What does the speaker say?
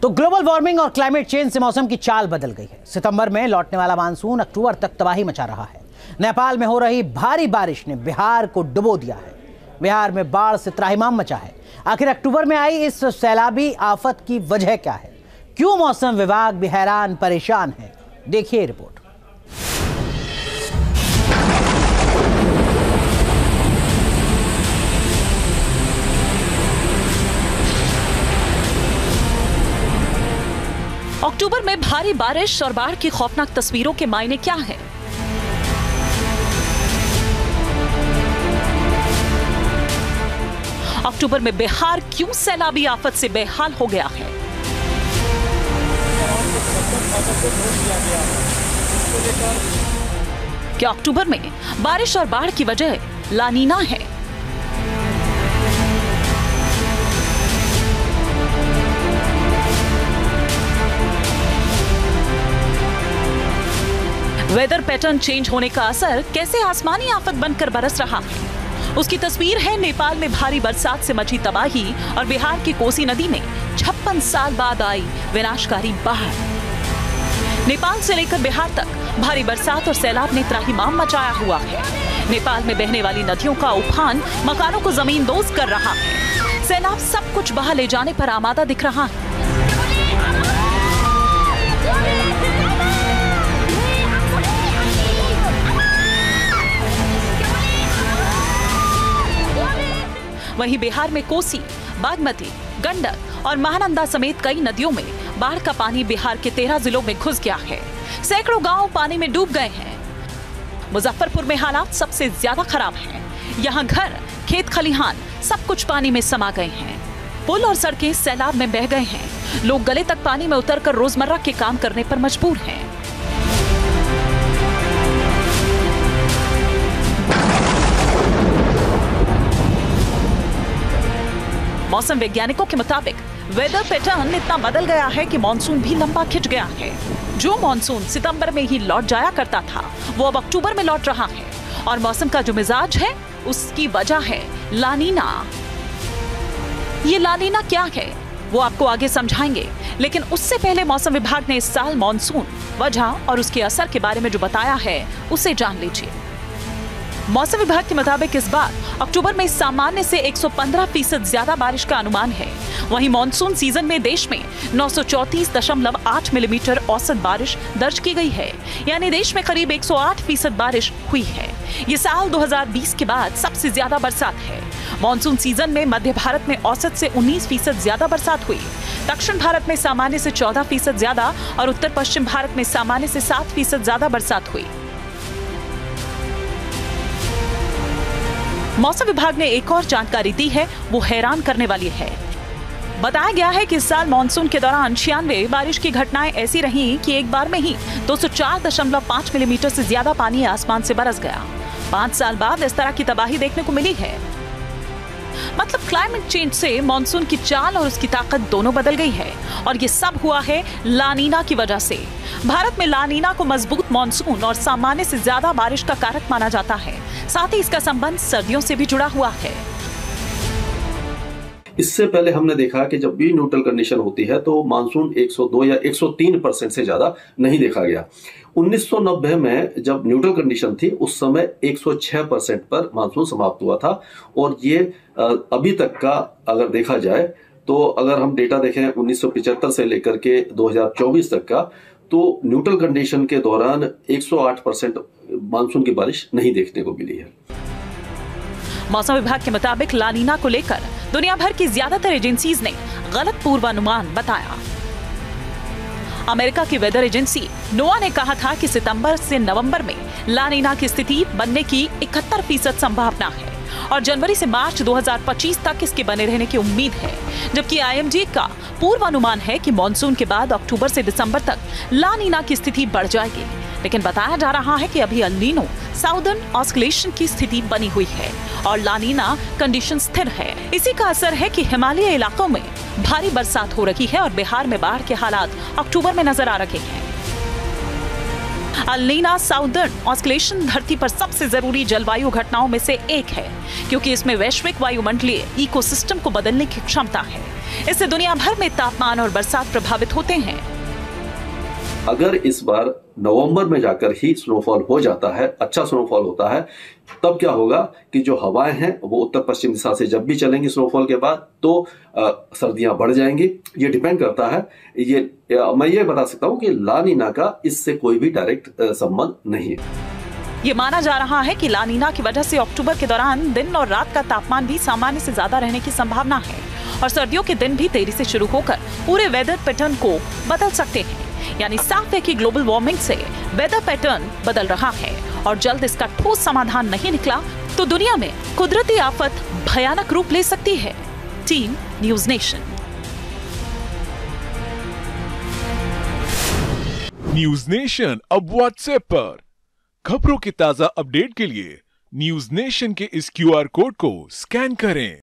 तो global warming और climate change से मौसम की चाल बदल गई है। सितंबर में लौटने वाला मानसून अक्टूबर तक तबाही मचा रहा है। नेपाल में हो रही भारी बारिश ने बिहार को डुबो दिया है। बिहार में बाढ़ से त्राहिमाम मचा है। आखिर अक्टूबर में आई इस सैलाबी आफत की वजह क्या है? क्यों मौसम विभाग भी हैरान परेशान है? देखिए रिपोर्ट। अक्टूबर में भारी बारिश और बाढ़ की खौफनाक तस्वीरों के मायने क्या हैं? अक्टूबर में बिहार क्यों सैलाबी आफत से बेहाल हो गया है? क्या अक्टूबर में बारिश और बाढ़ की वजह लानीना है? वेदर पैटर्न चेंज होने का असर कैसे आसमानी आफत बनकर बरस रहा है? उसकी तस्वीर है नेपाल में भारी बरसात से मची तबाही और बिहार की कोसी नदी में 56 साल बाद आई विनाशकारी बाढ़। नेपाल से लेकर बिहार तक भारी बरसात और सैलाब ने त्राहिमाम मचाया हुआ है। नेपाल में बहने वाली नदियों का उफान मकानों को जमींदोज कर रहा है। सैलाब सब कुछ बहा ले जाने पर आमादा दिख रहा है। वहीं बिहार में कोसी, बागमती, गंडक और महानंदा समेत कई नदियों में बाढ़ का पानी बिहार के 13 जिलों में घुस गया है। सैकड़ों गांव पानी में डूब गए हैं। मुजफ्फरपुर में हालात सबसे ज्यादा खराब हैं। यहाँ घर, खेत खलिहान सब कुछ पानी में समा गए हैं। पुल और सड़कें सैलाब में बह गए हैं। लोग गले तक पानी में उतरकर रोजमर्रा के काम करने पर मजबूर हैं। मौसम वैज्ञानिकों के मुताबिक वेदर पैटर्न इतना बदल गया है कि मानसून भी लंबा खिंच गया है। जो मानसून सितंबर में ही लौट जाया करता था वो अब अक्टूबर में लौट रहा है। और मौसम का जो मिजाज है उसकी वजह है लानीना। ये लानीना क्या है वो आपको आगे समझाएंगे, लेकिन उससे पहले मौसम विभाग ने इस साल मानसून, वजह और उसके असर के बारे में जो बताया है उसे जान लीजिए। मौसम विभाग के मुताबिक इस बार अक्टूबर में सामान्य से 115% ज्यादा बारिश का अनुमान है। वहीं मॉनसून सीजन में देश में 934.8 मिलीमीटर औसत बारिश दर्ज की गई है, यानी देश में करीब 108% बारिश हुई है। ये साल 2020 के बाद सबसे ज्यादा बरसात है। मॉनसून सीजन में मध्य भारत में औसत से 19% ज्यादा बरसात हुई। दक्षिण भारत में सामान्य से 14% ज्यादा और उत्तर पश्चिम भारत में सामान्य से 7% ज्यादा बरसात हुई। मौसम विभाग ने एक और जानकारी दी है, वो हैरान करने वाली है। बताया गया है कि इस साल मानसून के दौरान 96 बारिश की घटनाएं ऐसी रहीं कि एक बार में ही 204.5 मिलीमीटर से ज्यादा पानी आसमान से बरस गया। 5 साल बाद इस तरह की तबाही देखने को मिली है। मतलब क्लाइमेट चेंज से मानसून की चाल और उसकी ताकत दोनों बदल गई है, और ये सब हुआ है लानीना की वजह से। भारत में लानीना को मजबूत मानसून और सामान्य से ज्यादा बारिश का कारक माना जाता है। साथ ही इसका संबंध सर्दियों से भी जुड़ा हुआ है। इससे पहले हमने देखा कि जब भी न्यूट्रल कंडीशन होती है तो मानसून 102 या 103% से ज्यादा नहीं देखा गया। 1990 में जब न्यूट्रल कंडीशन थी उस समय 106% पर मानसून समाप्त हुआ था। और ये अभी तक का अगर देखा जाए तो अगर हम डेटा देखें 1975 से लेकर के 2024 तक का, तो न्यूट्रल कंडीशन के दौरान 108% मानसून की बारिश नहीं देखने को मिली है। मौसम विभाग के मुताबिक लानीना को लेकर दुनिया भर की ज्यादातर एजेंसीज ने गलत पूर्वानुमान बताया। अमेरिका की वेदर एजेंसी नोआ ने कहा था कि सितंबर से नवंबर में लानीना की स्थिति बनने की 71% संभावना है और जनवरी से मार्च 2025 तक इसके बने रहने की उम्मीद है। जबकि आईएमडी का पूर्वानुमान है कि मानसून के बाद अक्टूबर से दिसंबर तक लानीना की स्थिति बढ़ जाएगी। लेकिन बताया जा रहा है कि अभी एल नीनो साउदर्न ऑस्किलेशन की स्थिति बनी हुई है और लानीना कंडीशन स्थिर है। इसी का असर है कि हिमालयी इलाकों में भारी बरसात हो रही है और बिहार में बाढ़ के हालात अक्टूबर में नजर आ रहे हैं। अल नीना साउदर्न ऑस्किलेशन धरती पर सबसे जरूरी जलवायु घटनाओं में से एक है, क्योंकि इसमें वैश्विक वायुमंडलीय इकोसिस्टम को बदलने की क्षमता है। इससे दुनिया भर में तापमान और बरसात प्रभावित होते हैं। अगर इस बार नवंबर में जाकर ही स्नोफॉल हो जाता है, अच्छा स्नोफॉल होता है, तब क्या होगा कि जो हवाएं हैं वो उत्तर पश्चिम दिशा से जब भी चलेंगी स्नोफॉल के बाद, तो सर्दियां बढ़ जाएंगी। ये डिपेंड करता है, मैं ये बता सकता हूं कि ला नीना का इससे कोई भी डायरेक्ट संबंध नहीं है। ये माना जा रहा है कि ला नीना की वजह से अक्टूबर के दौरान दिन और रात का तापमान भी सामान्य से ज्यादा रहने की संभावना है और सर्दियों के दिन भी देरी से शुरू होकर पूरे वेदर पैटर्न को बदल सकते हैं। यानी साफ है कि ग्लोबल वार्मिंग से वेदर पैटर्न बदल रहा है और जल्द इसका ठोस समाधान नहीं निकला तो दुनिया में कुदरती आफत भयानक रूप ले सकती है। Team news nation. News nation अब व्हाट्सएप पर खबरों के ताजा अपडेट के लिए न्यूज़ नेशन के इस QR कोड को स्कैन करें।